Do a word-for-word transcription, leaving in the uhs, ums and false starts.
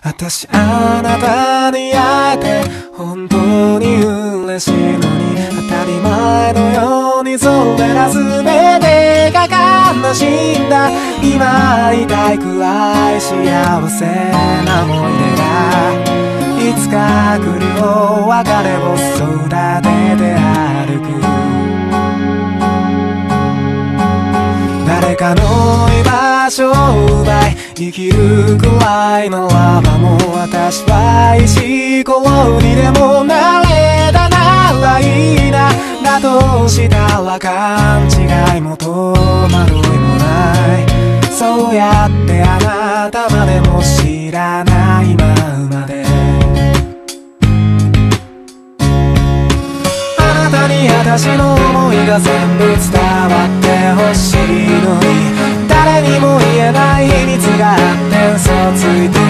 私あなたに会えて本当に嬉しいのに、当たり前のようにそれら全てが悲しいんだ。今会いたいくらい幸せな思い出がいつか来るよ。別れを育てて歩く誰かの居場所を奪い生きるくらいならばもう私は石ころにでもなれたならいいな。だとしたら勘違いも戸惑いもない。そうやってあなたまでも知らないままであなたに私の思いが全部伝わってほしいのに、誰にも言えない秘密があって嘘ついて